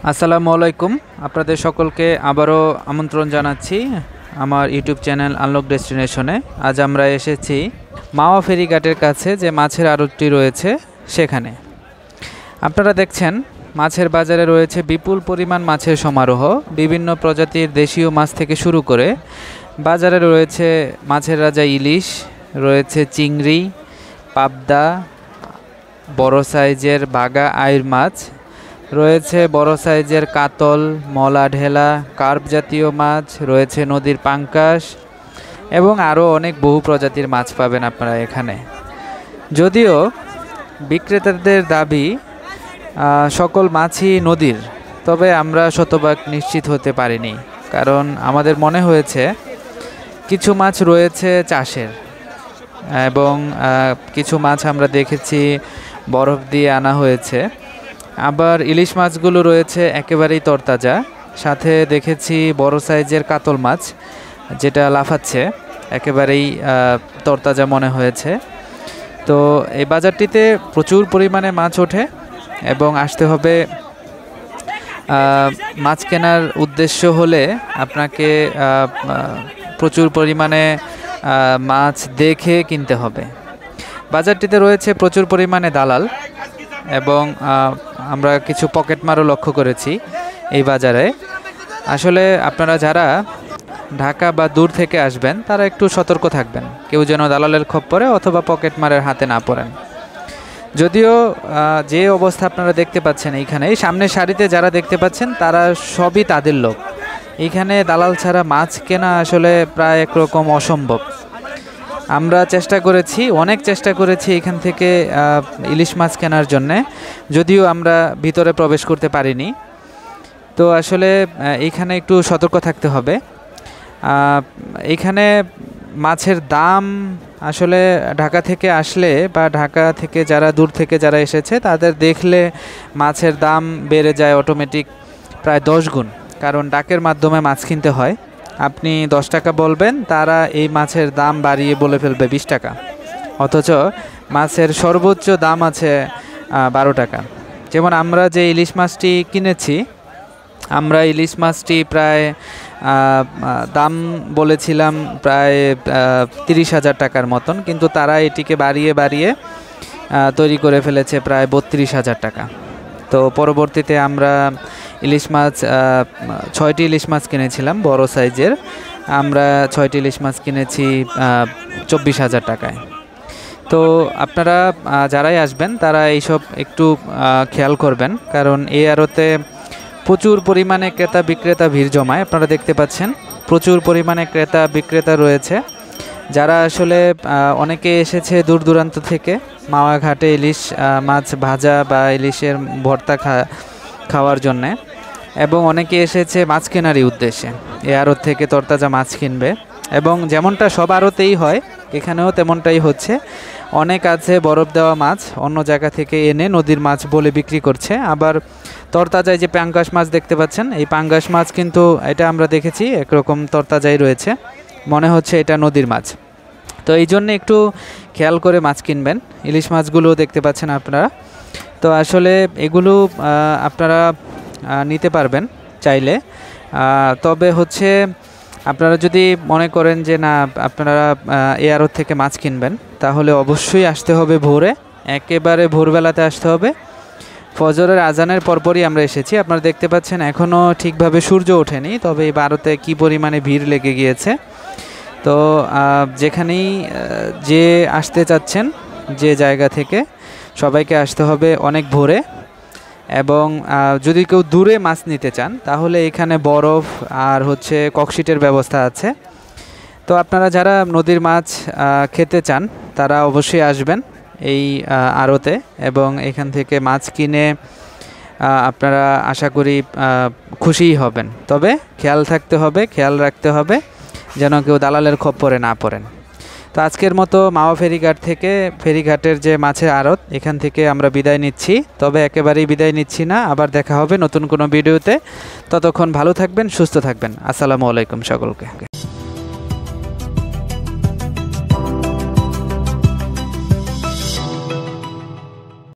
আসসালামু আলাইকুম। আপনাদের সকলকে আবারও আমন্ত্রণ জানাচ্ছি আমার ইউটিউব চ্যানেল আনলক ডেস্টিনেশনে। আজ আমরা এসেছি মাওয়া ফেরিঘাটের কাছে যে মাছের আড়তটি রয়েছে সেখানে। আপনারা দেখছেন মাছের বাজারে রয়েছে বিপুল পরিমাণ মাছের সমারোহ। বিভিন্ন প্রজাতির দেশীয় মাছ থেকে শুরু করে বাজারে রয়েছে মাছের রাজা ইলিশ, রয়েছে চিংড়ি, পাবদা, বড় সাইজের বাগা আইর মাছ, রয়েছে বড় সাইজের কাতল, মলা ঢেলা, কার্প জাতীয় মাছ, রয়েছে নদীর পাঙ্কাশ এবং আরও অনেক বহু প্রজাতির মাছ পাবেন আপনারা এখানে। যদিও বিক্রেতাদের দাবি সকল মাছই নদীর, তবে আমরা শতভাগ নিশ্চিত হতে পারিনি, কারণ আমাদের মনে হয়েছে কিছু মাছ রয়েছে চাষের এবং কিছু মাছ আমরা দেখেছি বরফ দিয়ে আনা হয়েছে। আবার ইলিশ মাছগুলো রয়েছে একেবারেই তরতাজা, সাথে দেখেছি বড় সাইজের কাতল মাছ যেটা লাফাচ্ছে, একেবারেই তরতাজা মনে হয়েছে। তো এই বাজারটিতে প্রচুর পরিমাণে মাছ ওঠে এবং আসতে হবে। মাছ কেনার উদ্দেশ্য হলে আপনাকে প্রচুর পরিমাণে মাছ দেখে কিনতে হবে। বাজারটিতে রয়েছে প্রচুর পরিমাণে দালাল এবং আমরা কিছু পকেটমারও লক্ষ্য করেছি এই বাজারে। আসলে আপনারা যারা ঢাকা বা দূর থেকে আসবেন তারা একটু সতর্ক থাকবেন, কেউ যেন দালালের খপ্পরে অথবা পকেটমারের হাতে না পড়েন। যদিও যে অবস্থা আপনারা দেখতে পাচ্ছেন এইখানে, এই সামনের সারিতে যারা দেখতে পাচ্ছেন তারা সবই তাদের লোক। এইখানে দালাল ছাড়া মাছ কেনা আসলে প্রায় একরকম অসম্ভব। আমরা অনেক চেষ্টা করেছি এখান থেকে ইলিশ মাছ কেনার জন্যে, যদিও আমরা ভিতরে প্রবেশ করতে পারিনি। তো আসলে এইখানে একটু সতর্ক থাকতে হবে। এইখানে মাছের দাম আসলে ঢাকা থেকে আসলে বা ঢাকা থেকে যারা দূর থেকে যারা এসেছে তাদের দেখলে মাছের দাম বেড়ে যায় অটোমেটিক প্রায় 10 গুণ, কারণ ডাকের মাধ্যমে মাছ কিনতে হয়। আপনি 10 টাকা বলবেন, তারা এই মাছের দাম বাড়িয়ে বলে ফেলবে 20 টাকা, অথচ মাছের সর্বোচ্চ দাম আছে 12 টাকা। যেমন আমরা যে ইলিশ মাছটি কিনেছি, আমরা ইলিশ মাছটি প্রায় দাম বলেছিলাম প্রায় 30,000 টাকার মতন, কিন্তু তারা এটিকে বাড়িয়ে তৈরি করে ফেলেছে প্রায় 32,000 টাকা। তো পরবর্তীতে আমরা ইলিশ মাছ 6টি ইলিশ মাছ কিনেছিলাম বড় সাইজের, আমরা 6টি ইলিশ মাছ কিনেছি 24,000 টাকায়। তো আপনারা যারাই আসবেন তারা এইসব একটু খেয়াল করবেন, কারণ এই আড়তে প্রচুর পরিমাণে ক্রেতা বিক্রেতা ভিড় জমায়। আপনারা দেখতে পাচ্ছেন প্রচুর পরিমাণে ক্রেতা বিক্রেতা রয়েছে, যারা আসলে অনেকে এসেছে দূর দূরান্ত থেকে মাওয়া ঘাটে ইলিশ মাছ ভাজা বা ইলিশের ভর্তা খাওয়ার জন্যে, এবং অনেকে এসেছে মাছ কেনারই উদ্দেশ্যে। এই আড়ত থেকে তরতাজা মাছ কিনবে, এবং যেমনটা সব আড়তেই হয় এখানেও তেমনটাই হচ্ছে। অনেক আছে বরফ দেওয়া মাছ অন্য জায়গা থেকে এনে নদীর মাছ বলে বিক্রি করছে। আবার তরতাজায় যে পাঙ্গাস মাছ দেখতে পাচ্ছেন, এই পাঙ্গাস মাছ কিন্তু এটা আমরা দেখেছি একরকম তরতাজাই রয়েছে, মনে হচ্ছে এটা নদীর মাছ। তো এই জন্য একটু খেয়াল করে মাছ কিনবেন। ইলিশ মাছগুলো দেখতে পাচ্ছেন আপনারা। তো আসলে এগুলো আপনারা নিতে পারবেন চাইলে, তবে হচ্ছে আপনারা যদি মনে করেন যে না আপনারা এই আড়ত থেকে মাছ কিনবেন, তাহলে অবশ্যই আসতে হবে ভোরে, একেবারে ভোরবেলাতে আসতে হবে। ফজরের আজানের পরপরই আমরা এসেছি। আপনারা দেখতে পাচ্ছেন এখনও ঠিকভাবে সূর্য ওঠেনি, তবে এই আড়তে কী পরিমাণে ভিড় লেগে গিয়েছে। তো যেখানেই যে আসতে চাচ্ছেন যে জায়গা থেকে, সবাইকে আসতে হবে অনেক ভোরে। এবং যদি কেউ দূরে মাছ নিতে চান তাহলে এখানে বরফ আর হচ্ছে ককশিটের ব্যবস্থা আছে। তো আপনারা যারা নদীর মাছ খেতে চান তারা অবশ্যই আসবেন এই আড়তে, এবং এখান থেকে মাছ কিনে আপনারা আশা করি খুশিই হবেন। তবে খেয়াল রাখতে হবে যেন কেউ দালালের খপ্পরে না পড়েন। তো আজকের মতো মাওয়া ফেরিঘাটের যে মাছের আড়ত, এখান থেকে আমরা বিদায় নিচ্ছি। তবে একেবারেই বিদায় নিচ্ছি না, আবার দেখা হবে নতুন কোনো ভিডিওতে। ততক্ষণ ভালো থাকবেন, সুস্থ থাকবেন। আসসালামু আলাইকুম সকলকে।